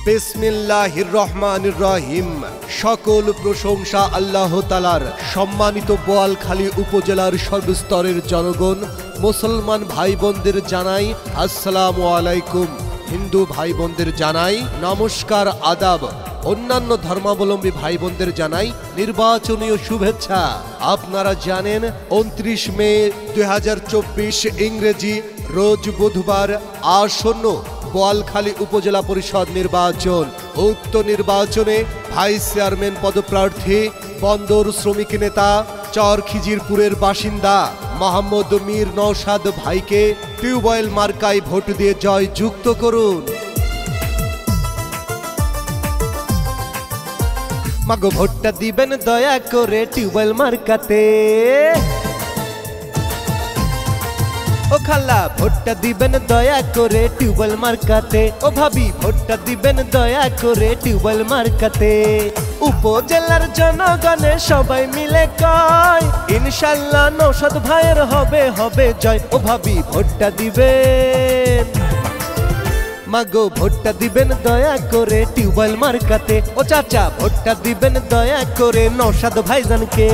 বিসমিল্লাহির রহমানির রহিম। সকল প্রশংসা আল্লাহ তাআলার। সম্মানিত বোয়ালখালী উপজেলার সর্বস্তরের জনগণ, মুসলমান ভাই বোনদের জানাই আসসালামু আলাইকুম। হিন্দু ভাই বোনদের জানাই নমস্কার, আদাব। অন্যান্য ধর্মাবলম্বী ভাই বোনদের জানাই নির্বাচনীয় শুভেচ্ছা। আপনারা জানেন 29 মে 2024 ইংরেজি রোজ বুধবার আসন্ন বোয়ালখালী উপজেলা পরিষদ নির্বাচন। উক্ত নির্বাচনে ভাইস চেয়ারম্যান পদপ্রার্থী বন্দর শ্রমিক নেতা চর খিজিরপুরের বাসিন্দা মোহাম্মদ মীর নওশাদ ভাইকে টিউবওয়েল মার্কায় ভোট দিয়ে জয় যুক্ত করুন। মাগো ভোটটা দিবেন দয়া করে টিউবওয়েল মার্কাতে। ও খালা ভোটটা দিবেন দয়া করে টিউবওয়েল মার্কাতে। ও ভাবি ভোটটা দিবেন দয়া করে টিউবওয়েল মার্কাতে। উপজেলার জনগণে সবাই মিলে কয় ইনশাআল্লাহ নওশাদ ভাইয়ের হবে জয়। ও ভাবি ভোটটা দিবেন, মাগো ভোটটা দিবেন দয়া করে টিউবওয়েল মার্কাতে। ও চাচা ভোটটা দিবেন দয়া করে নওশাদ ভাইজানকে।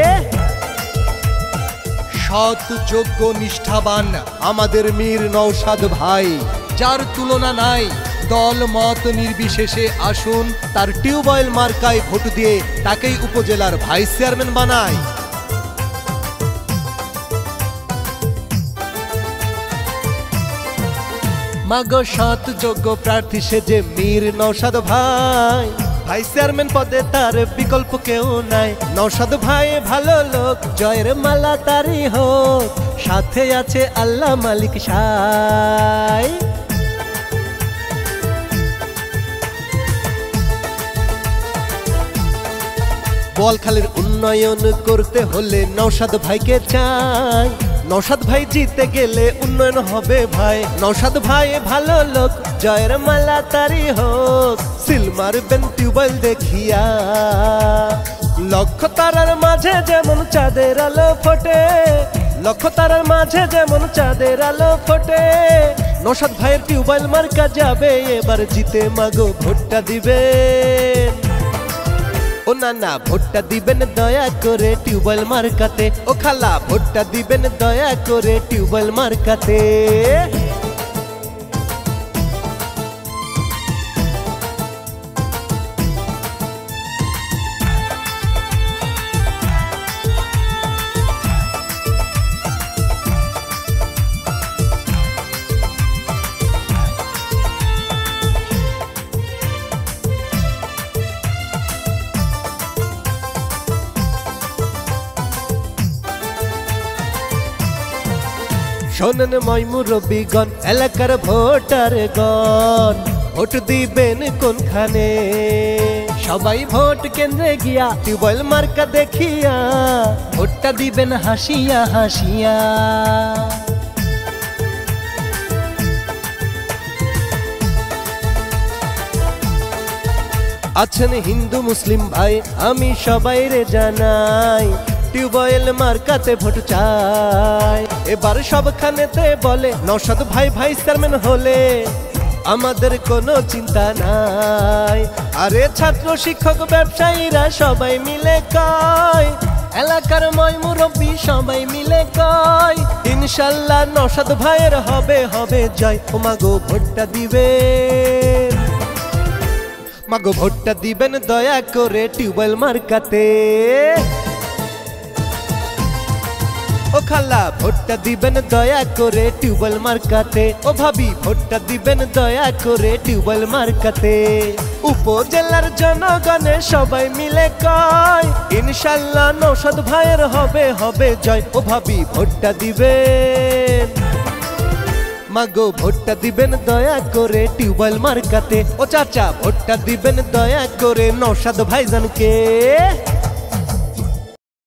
সৎ, যোগ্য, নিষ্ঠাবান আমাদের মীর নওশাদ ভাই, যার তুলনা নাই। দল মত নির্বিশেষে আসুন তার টিউবওয়েল মার্কায় ভোট দিয়ে তাকেই উপজেলার ভাইস চেয়ারম্যান বানায়। মাগো সৎ যোগ্য প্রার্থী সেজে মীর নওশাদ ভাই, ভাইস চেয়ারম্যান পদে তার বিকল্প কেউ নাই। নওশাদ ভাই ভালো লোক, জয়ের মালা তারি হোক, সাথে আছে আল্লাহ মালিক সাই। বোয়ালখালীর উন্নয়ন করতে হলে নওশাদ ভাইকে চাই। নওশাদ ভাই জিতে গেলে উন্নয়ন হবে ভাই। নওশাদ ভাই ভালো লোক, জয়ের মালা তারি হোক, সিল মারবেন টিউবওয়েল দেখিয়া। লক্ষ তারার মাঝে যেমন চাঁদের আলো ফোটে, লক্ষ তারার মাঝে যেমন চাঁদের আলো ফোটে, নওশাদ ভাইয়ের টিউবওয়েল মার্কা যাবে এবার জিতে। মাগো ভোটটা দিবেন, ও না ভোটটা দিবেন দয়া করে টিউবওয়েল মার্কাতে। ও খালা ভোটটা দিবেন দয়া করে টিউবওয়েল মার্কাতে। শোনেন ময় মুরব্বিগণ, এলাকার ভোটারগণ, ভোট দিবেন কোনখানে? সবাই ভোট কেন্দ্রে গিয়া টিউবওয়েল মার্কা দেখিয়া ভোটটা দিবেন হাসিয়া হাসিয়া। আছেন হিন্দু মুসলিম ভাই, আমি সবাই রে জানাই টিউবওয়েল মার্কাতে ভোট চাই। এবার সবখানেতে বলে নওশাদ ভাই ভাইস চেয়ারম্যান হলে আমাদের কোনো চিন্তা নাই। আরে ছাত্র শিক্ষক ব্যবসায়ীরা সবাই মিলে কয়, এলাকার ময় মুরব্বী সবাই মিলে কয় ইনশাআল্লাহ নওশাদ ভাইয়ের হবে জয়। ও মাগো ভোটটা দিবেন, মাগো ভোটটা দিবেন দয়া করে টিউবওয়েল মার্কাতে। ও খালা ভোটটা দিবেন দয়া করে টিউবওয়েল মার্কাতে। ও ভাবি ভোটটা দিবেন দয়া করে টিউবওয়েল মার্কাতে। উপজেলার জনগণে সবাই মিলে কয় ইনশাআল্লাহ নওশাদ ভাইয়ের হবে জয়। ও ভাবি ভোটটা দিবেন, মাগো ভোটটা দিবেন দয়া করে টিউবওয়েল মার্কাতে। ও চাচা ভোটটা দিবেন দয়া করে নওশাদ ভাইজানকে।